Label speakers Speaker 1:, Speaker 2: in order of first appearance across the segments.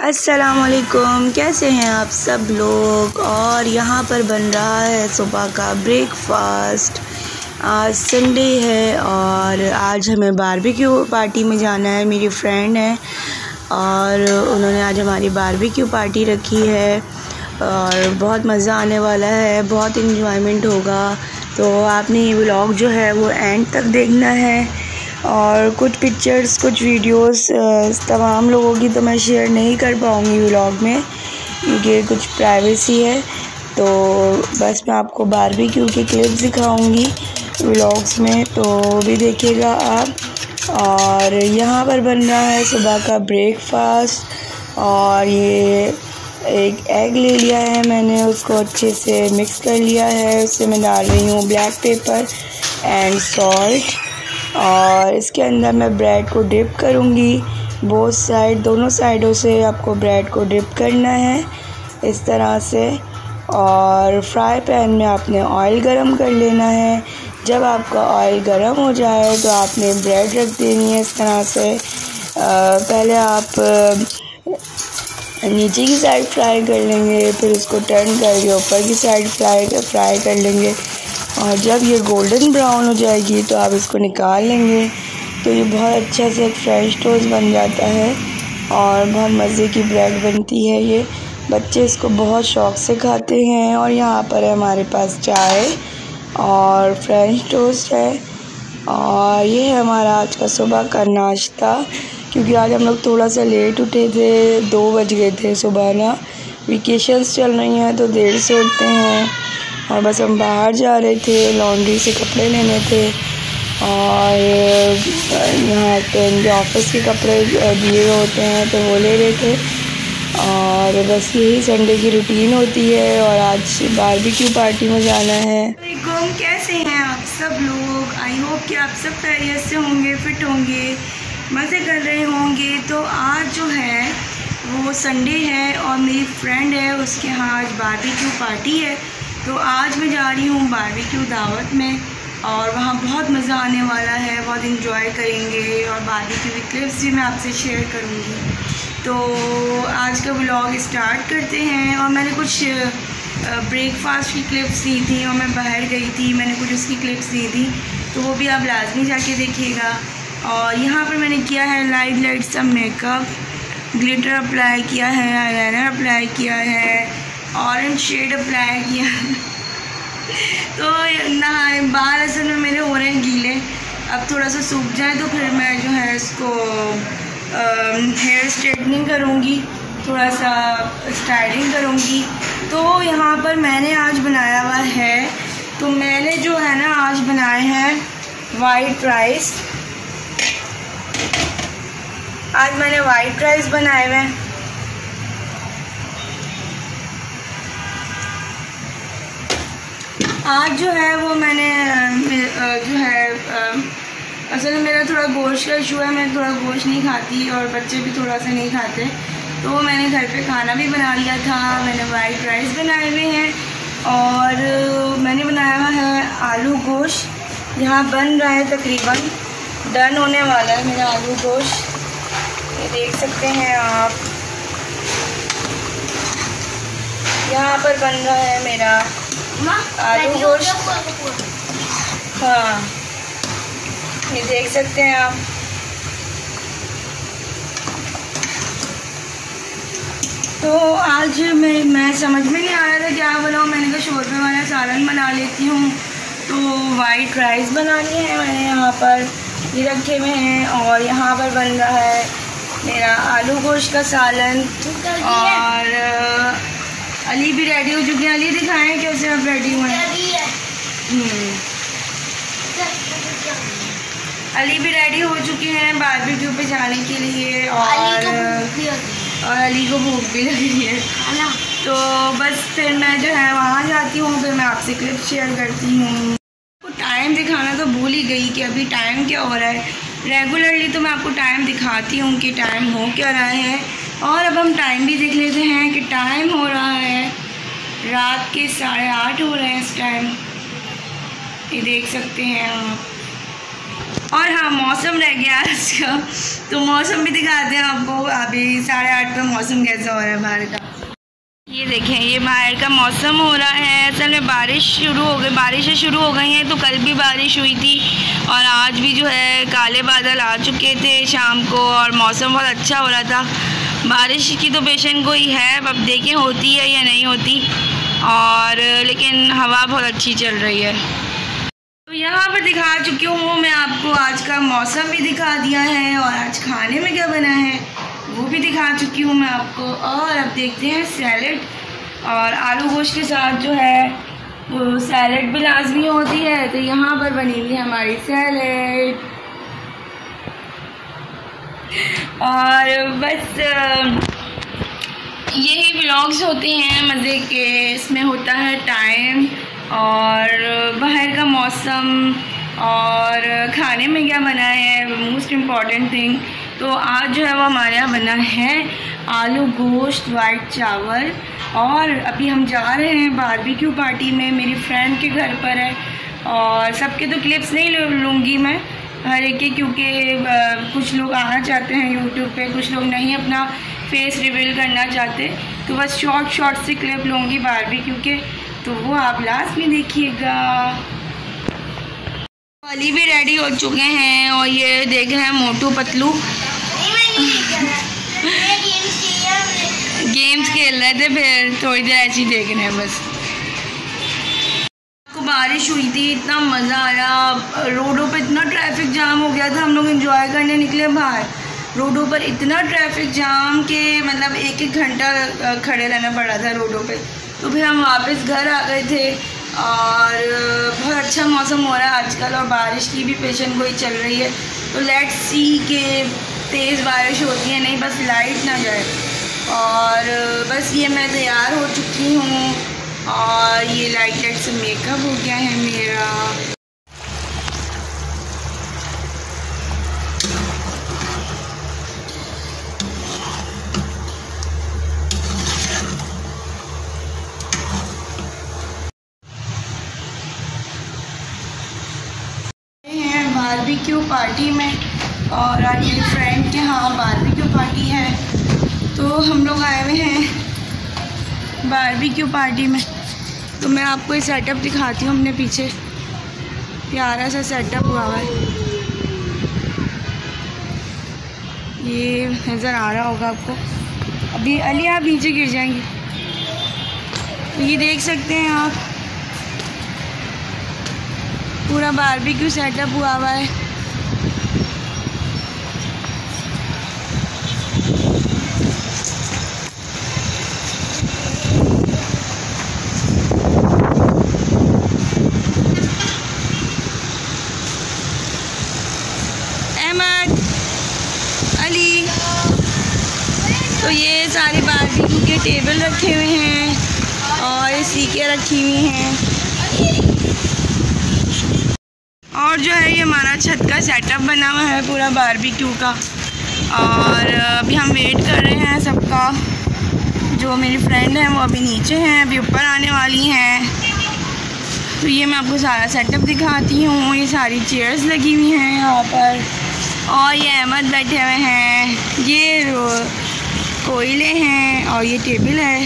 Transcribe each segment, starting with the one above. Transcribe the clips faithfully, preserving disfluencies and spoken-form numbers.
Speaker 1: अस्सलामुअलैकुम, कैसे हैं आप सब लोग। और यहाँ पर बन रहा है सुबह का ब्रेकफास्ट। आज संडे है और आज हमें बारबेक्यू पार्टी में जाना है। मेरी फ्रेंड है और उन्होंने आज हमारी बारबेक्यू पार्टी रखी है और बहुत मज़ा आने वाला है, बहुत इंजॉयमेंट होगा। तो आपने ये व्लॉग जो है वो एंड तक देखना है। और कुछ पिक्चर्स, कुछ वीडियोस तमाम लोगों की तो मैं शेयर नहीं कर पाऊँगी व्लॉग में, क्योंकि कुछ प्राइवेसी है। तो बस मैं आपको बारबेक्यू की क्लिप्स दिखाऊंगी व्लॉग्स में, तो भी देखिएगा आप। और यहाँ पर बन रहा है सुबह का ब्रेकफास्ट और ये एक एग ले लिया है मैंने, उसको अच्छे से मिक्स कर लिया है। उससे मैं डाल रही हूँ ब्लैक पेपर एंड सॉल्ट और इसके अंदर मैं ब्रेड को डिप करूँगी। बोथ साइड, दोनों साइडों से आपको ब्रेड को डिप करना है इस तरह से। और फ्राई पैन में आपने ऑयल गरम कर लेना है। जब आपका ऑयल गरम हो जाए तो आपने ब्रेड रख देनी है इस तरह से। आ, पहले आप नीचे की साइड फ्राई कर लेंगे, फिर उसको टर्न करके ऊपर की साइड फ्राई फ्राई कर लेंगे। और जब ये गोल्डन ब्राउन हो जाएगी तो आप इसको निकाल लेंगे। तो ये बहुत अच्छा से एक फ्रेंच टोस्ट बन जाता है और बहुत मज़े की ब्रेड बनती है। ये बच्चे इसको बहुत शौक़ से खाते हैं। और यहाँ पर है हमारे पास चाय और फ्रेंच टोस्ट है। और ये है हमारा आज का सुबह का नाश्ता, क्योंकि आज हम लोग थोड़ा सा लेट उठे थे, दो बज गए थे सुबह ना। वेकेशंस चल रही हैं तो देर से उठते हैं। और बस हम बाहर जा रहे थे, लॉन्ड्री से कपड़े लेने थे और यहाँ पे इनके ऑफिस के कपड़े दिए हुए होते हैं तो वो ले रहे थे। और बस यही संडे की रूटीन होती है। और आज बारबेक्यू पार्टी में जाना है।
Speaker 2: वालेकुम, कैसे हैं आप सब लोग। आई होप कि आप सब खैरियत से होंगे, फिट होंगे, मज़े कर रहे होंगे। तो आज जो है वो संडे है और मेरी फ्रेंड है, उसके यहाँ आज बारबेक्यू पार्टी है। तो आज मैं जा रही हूँ बारबेक्यू दावत में और वहाँ बहुत मज़ा आने वाला है, बहुत इंजॉय करेंगे और बारबेक्यू की क्लिप्स भी मैं आपसे शेयर करूँगी। तो आज का व्लॉग स्टार्ट करते हैं। और मैंने कुछ ब्रेकफास्ट की क्लिप्स दी थी और मैं बाहर गई थी, मैंने कुछ उसकी क्लिप्स दी थी, तो वो भी आप लाजमी जाके देखिएगा। और यहाँ पर मैंने किया है लाइट लाइट सा मेकअप, ग्लिटर अप्लाई किया है, आईलाइनर अप्लाई किया है, ऑरेंज शेड अप्लाई किया तो नहाए बाल असल में मेरे हो रहे हैं गीले। अब थोड़ा सा सूख जाए तो फिर मैं जो है इसको हेयर स्ट्रेटनिंग करूँगी, थोड़ा सा स्टाइलिंग करूँगी। तो यहाँ पर मैंने आज बनाया हुआ है, तो मैंने जो है ना आज बनाए हैं वाइट राइस। आज मैंने वाइट राइस बनाए हुए हैं। आज जो है वो मैंने जो है असल में मेरा थोड़ा गोश्त का इशू है, मैं थोड़ा गोश्त नहीं खाती और बच्चे भी थोड़ा सा नहीं खाते, तो मैंने घर पे खाना भी बना लिया था। मैंने वाइट राइस बनाए हुए हैं और मैंने बनाया हुआ है आलू गोश्त। यहाँ बन रहा है, तकरीबन डन होने वाला है मेरा आलू गोश्त, ये देख सकते हैं आप। यहाँ पर बन रहा है मेरा आलू गोश्त, हाँ ये देख सकते हैं आप। तो आज मैं मैं समझ में नहीं आ रहा था क्या बनाऊँ, मैंने कहा शोरबे वाला सालन बना लेती हूँ। तो वाइट राइस बनानी है मैंने, यहाँ पर ये रखे हुए हैं। और यहाँ पर बन रहा है मेरा आलू गोश्त का सालन। और अली भी रेडी हो चुके हैं। अली दिखाएं कैसे आप रेडी हुए हैं। अली भी रेडी हो चुके हैं बारबेक्यू पे जाने के लिए और और अली को भूख भी लगी है। तो बस फिर मैं जो है वहाँ जाती हूँ, फिर मैं आपसे क्लिप शेयर करती हूँ। आपको टाइम दिखाना तो भूल ही गई कि अभी टाइम क्या हो रहा है। रेगुलरली तो मैं आपको टाइम दिखाती हूँ कि टाइम हो क्या रहा है। और अब हम टाइम भी देख लेते हैं कि टाइम हो रहा है रात के साढ़े आठ हो रहे हैं इस टाइम, ये देख सकते हैं आप। और हाँ, मौसम रह गया आज का, तो मौसम भी दिखाते हैं आपको। अभी साढ़े आठ पे मौसम कैसा हो रहा है बाहर का, ये देखें। ये बाहर का मौसम हो रहा है। असल में बारिश शुरू हो गई, बारिशें शुरू हो गई हैं। तो कल भी बारिश हुई थी और आज भी जो है काले बादल आ चुके थे शाम को, और मौसम बहुत अच्छा हो रहा था। बारिश की तो पेशन गोई है, अब देखें होती है या नहीं होती, और लेकिन हवा बहुत अच्छी चल रही है। तो यहाँ पर दिखा चुकी हूँ मैं आपको, आज का मौसम भी दिखा दिया है, और आज खाने में क्या बना है वो भी दिखा चुकी हूँ मैं आपको। और अब देखते हैं सैलेड, और आलू गोश्त के साथ जो है वो सैलेड भी लाजमी होती है। तो यहाँ पर बनी हुई है हमारी सैलेड, और बस यही व्लॉग्स होते हैं मज़े के। इसमें होता है टाइम, और बाहर का मौसम, और खाने में क्या बना है, मोस्ट इम्पॉर्टेंट थिंग। तो आज जो है वो हमारे यहाँ बना है आलू गोश्त, वाइट चावल, और अभी हम जा रहे हैं बारबेक्यू पार्टी में, मेरी फ्रेंड के घर पर है। और सबके तो क्लिप्स नहीं लूँगी मैं हर एक के, क्योंकि कुछ लोग आना चाहते हैं यूट्यूब पे, कुछ लोग नहीं अपना फेस रिवील करना चाहते, तो बस शॉर्ट शॉर्ट से क्लिप लूँगी बारबेक्यू के, तो वो आप लास्ट में देखिएगा। वाली भी रेडी हो चुके हैं, और ये देख रहे हैं मोटू पतलू गेम्स खेल रहे थे, फिर थोड़ी देर ऐसे ही देख रहे हैं बस। को बारिश हुई थी, इतना मज़ा आया। रोडों पे इतना ट्रैफिक जाम हो गया था, हम लोग एंजॉय करने निकले बाहर, रोडों पर इतना ट्रैफिक जाम के मतलब एक एक घंटा खड़े रहना पड़ा था रोडों पे। तो फिर हम वापस घर आ गए थे, और बहुत अच्छा मौसम हो रहा है आजकल, और बारिश की भी पेशन गोई चल रही है। तो लेट्स सी के तेज़ बारिश होती है, नहीं बस लाइट ना जाए। और बस ये मैं तैयार हो चुकी हूँ, और ये लाइट लाइट से मेकअप हो गया है मेरा। बारबेक्यू पार्टी में, और आज मेरी फ्रेंड के यहाँ बारबेक्यू पार्टी है, तो हम लोग आए हुए हैं बारबेक्यू पार्टी में। तो मैं आपको ये सेटअप दिखाती हूँ अपने पीछे, प्यारा सा सेटअप हुआ हुआ है, ये नज़र आ रहा होगा आपको। अभी अली आप नीचे गिर जाएंगे, तो ये देख सकते हैं आप, पूरा बारबेक्यू सेटअप हुआ हुआ है। अहमद, अली, तो ये सारे बारबेक्यू के टेबल रखे हुए हैं, और सीखें रखी हुई हैं, और जो है ये हमारा छत का सेटअप बना हुआ है पूरा बारबेक्यू का। और अभी हम वेट कर रहे हैं सबका। जो मेरी फ्रेंड है वो अभी नीचे हैं, अभी ऊपर आने वाली हैं। तो ये मैं आपको सारा सेटअप दिखाती हूँ। ये सारी चेयर्स लगी हुई हैं यहाँ पर, और ये अहमद बैठे हुए हैं, ये कोयले हैं, और ये टेबल है।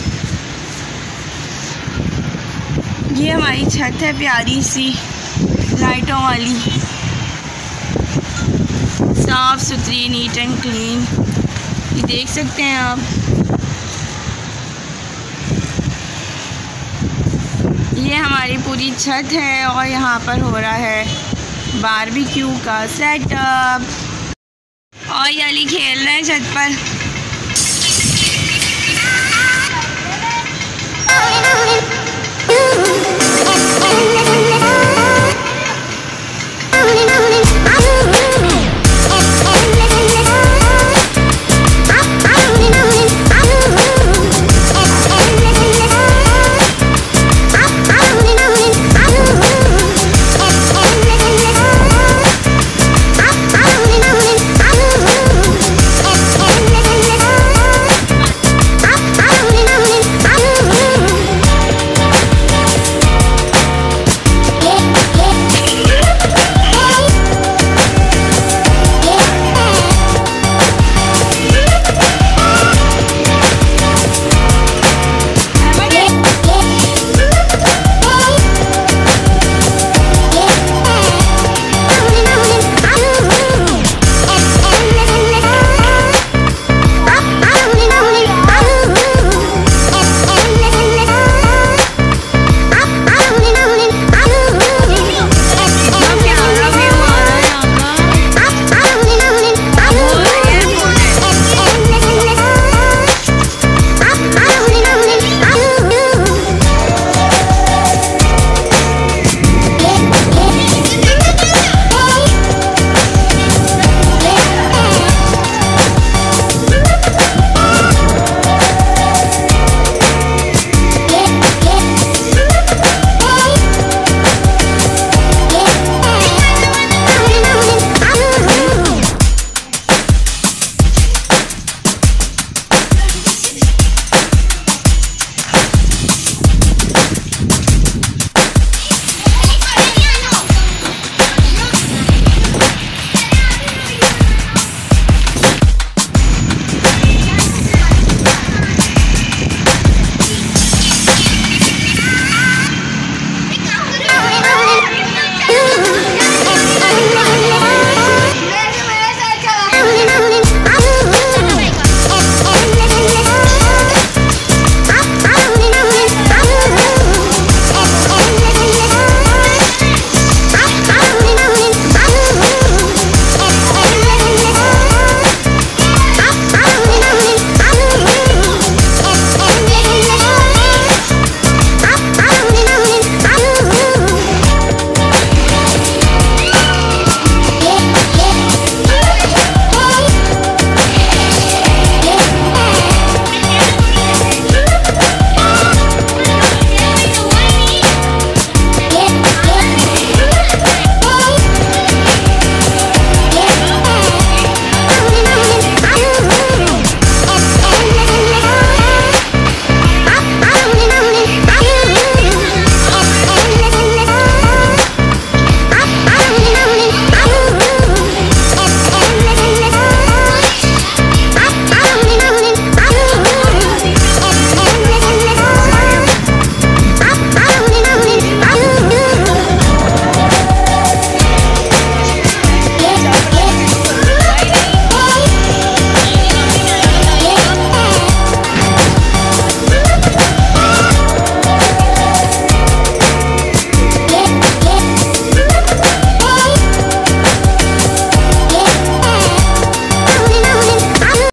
Speaker 2: ये हमारी छत है प्यारी सी लाइटों वाली, साफ़ सुथरी, नीट एंड क्लीन, ये देख सकते हैं आप। ये हमारी पूरी छत है, और यहाँ पर हो रहा है बारबेक्यू का सेटअप, और ये अली खेल रहे हैं छत पर।